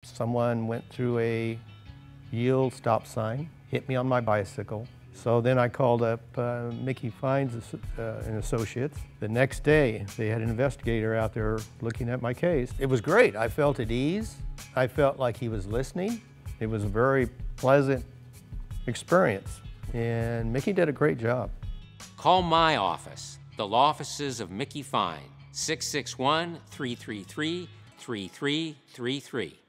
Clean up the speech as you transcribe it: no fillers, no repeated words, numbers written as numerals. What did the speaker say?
Someone went through a yield stop sign, hit me on my bicycle. So then I called up Mickey Fines and Associates. The next day, they had an investigator out there looking at my case. It was great. I felt at ease. I felt like he was listening. It was a very pleasant experience, and Mickey did a great job. Call my office, the law offices of Mickey Fine, 661-333-3333.